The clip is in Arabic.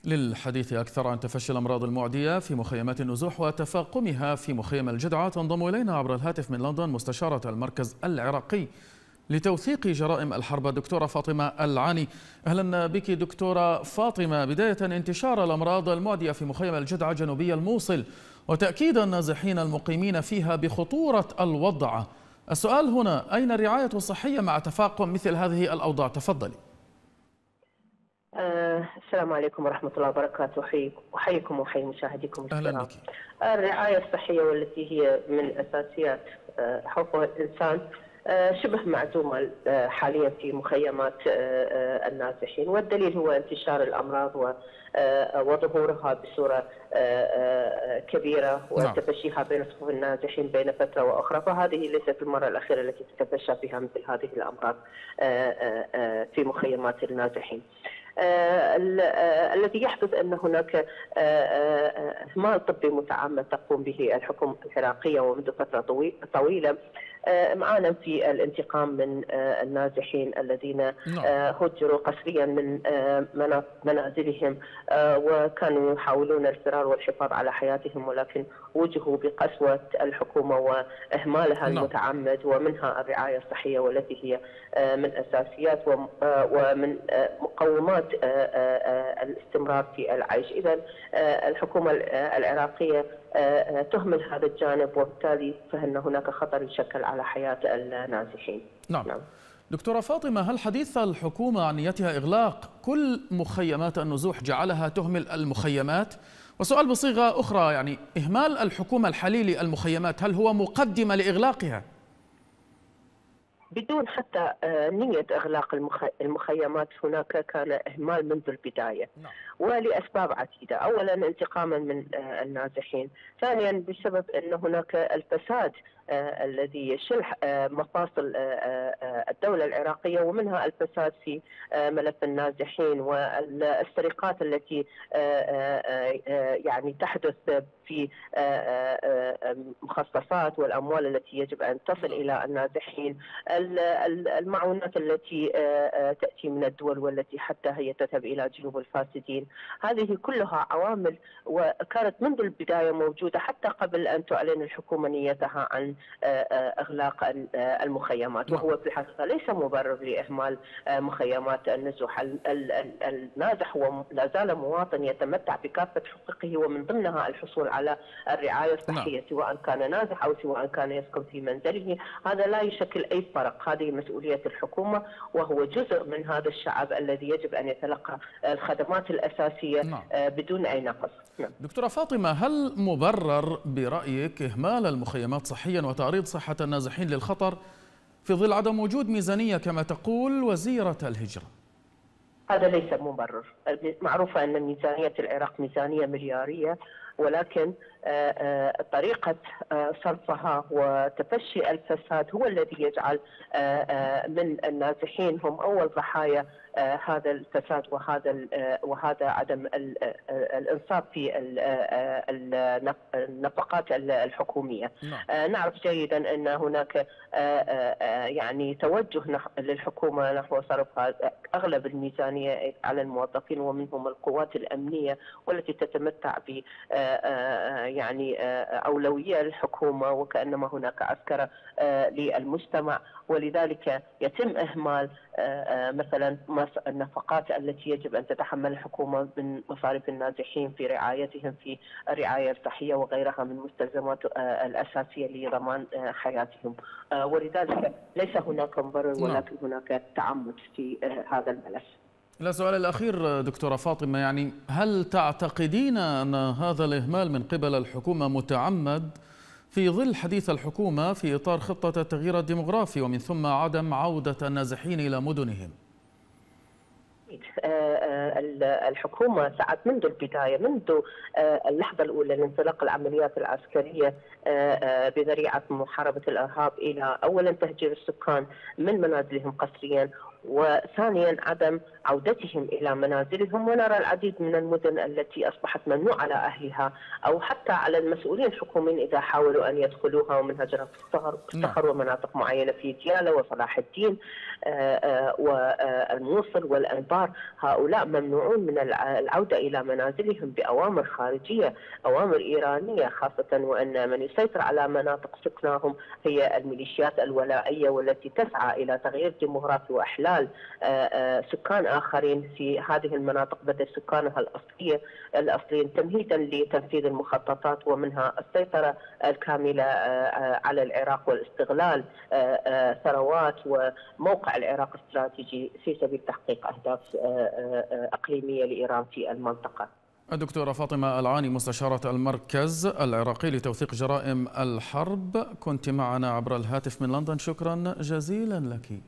للحديث أكثر عن تفشي الأمراض المعدية في مخيمات النزوح وتفاقمها في مخيم الجدعة تنضم إلينا عبر الهاتف من لندن مستشارة المركز العراقي لتوثيق جرائم الحرب الدكتورة فاطمة العاني. أهلا بك دكتورة فاطمة. بداية، انتشار الأمراض المعدية في مخيم الجدعة جنوبي الموصل وتأكيد النازحين المقيمين فيها بخطورة الوضع، السؤال هنا: أين الرعاية الصحية مع تفاقم مثل هذه الأوضاع؟ تفضلي. السلام عليكم ورحمة الله وبركاته. أحييكم وأحيي مشاهديكم أهلا الكرام. بك. الرعاية الصحية والتي هي من أساسيات حقوق الإنسان شبه معدومة حاليا في مخيمات النازحين، والدليل هو انتشار الأمراض وظهورها بصورة كبيرة وتفشيها بين صفوف النازحين بين فترة وأخرى، فهذه ليست المرة الأخيرة التي تتفشى فيها مثل هذه الأمراض في مخيمات النازحين. الذي يحدث أن هناك إهمال طبي متعمد تقوم به الحكومة العراقية ومنذ فترة طويلة معانا في الانتقام من النازحين الذين هجروا قسريا من منازلهم وكانوا يحاولون الفرار والحفاظ على حياتهم، ولكن وجهوا بقسوة الحكومة وإهمالها المتعمد، ومنها الرعاية الصحية والتي هي من أساسيات ومن مقومات الاستمرار في العيش. إذن الحكومة العراقية تهمل هذا الجانب، وبالتالي فإن هناك خطر يشكل على حياة النازحين. نعم. دكتورة فاطمة، هل حديث الحكومة عن نيتها إغلاق كل مخيمات النزوح جعلها تهمل المخيمات؟ وسؤال بصيغة أخرى، يعني إهمال الحكومة الحالي للمخيمات هل هو مقدمة لإغلاقها؟ بدون حتى نية إغلاق المخيمات هناك كان إهمال منذ البداية، ولأسباب عديدة. أولا انتقاما من النازحين، ثانيا بسبب أن هناك الفساد الذي يشل مفاصل الدولة العراقية، ومنها الفساد في ملف النازحين والسرقات التي يعني تحدث في مخصصات والأموال التي يجب أن تصل إلى النازحين، المعونات التي تأتي من الدول والتي حتى هي تذهب إلى جيوب الفاسدين. هذه كلها عوامل وكانت منذ البداية موجودة حتى قبل أن تعلن الحكومة نيتها عن إغلاق المخيمات، وهو في الحقيقة ليس مبرر لإهمال مخيمات النزوح. النازح هو لا زال مواطن يتمتع بكافة حقوقه، ومن ضمنها الحصول على الرعاية الصحية، سواء كان نازح أو سواء كان يسكن في منزله. هذا لا يشكل أي فرق، هذه مسؤولية الحكومة، وهو جزء من هذا الشعب الذي يجب أن يتلقى الخدمات الأساسية بدون أي نقص. دكتورة فاطمة، هل مبرر برأيك إهمال المخيمات صحيا وتعريض صحة النازحين للخطر في ظل عدم وجود ميزانية كما تقول وزيرة الهجرة؟ هذا ليس مبرر. معروفة أن ميزانية العراق ميزانية مليارية، ولكن طريقة صرفها وتفشي الفساد هو الذي يجعل من النازحين هم أول ضحايا هذا الفساد وهذا عدم الإنصاف في النفقات الحكومية. نعرف جيدا أن هناك يعني توجه للحكومة نحو صرف أغلب الميزانية على الموظفين ومنهم القوات الأمنية، والتي تتمتع ب يعني أولوية للحكومة، وكأنما هناك عسكرة للمجتمع، ولذلك يتم إهمال مثلا النفقات التي يجب أن تتحمل الحكومة من مصاريف النازحين في رعايتهم في الرعاية الصحية وغيرها من المستلزمات الأساسية لضمان حياتهم. ولذلك ليس هناك مبرر، ولكن هناك تعمد في هذا الملف. السؤال الأخير دكتورة فاطمة، يعني هل تعتقدين أن هذا الإهمال من قبل الحكومة متعمد في ظل حديث الحكومة في إطار خطة التغيير الديمغرافي ومن ثم عدم عودة النازحين إلى مدنهم؟ الحكومة سعت منذ البداية، منذ اللحظة الأولى لانطلاق العمليات العسكرية بذريعة محاربة الإرهاب، إلى أولا تهجير السكان من منازلهم قسريا، وثانيا عدم عودتهم إلى منازلهم. ونرى العديد من المدن التي أصبحت ممنوع على أهلها أو حتى على المسؤولين الحكوميين إذا حاولوا أن يدخلوها، ومنها جرف الصخر ومناطق معينة في ديالى وصلاح الدين والموصل والأنبار. هؤلاء ممنوعون من العودة إلى منازلهم بأوامر خارجية، أوامر إيرانية، خاصة وأن من يسيطر على مناطق سكناهم هي الميليشيات الولائية والتي تسعى إلى تغيير ديموغرافي وإحلال سكان آخرين في هذه المناطق بدل سكانها الأصليين تمهيدا لتنفيذ المخططات ومنها السيطرة الكاملة على العراق والاستغلال ثروات وموقع العراق استراتيجي في سبيل تحقيق أهداف إقليمية لإيران في المنطقة. الدكتورة فاطمة العاني مستشارة المركز العراقي لتوثيق جرائم الحرب، كنت معنا عبر الهاتف من لندن، شكرا جزيلا لك.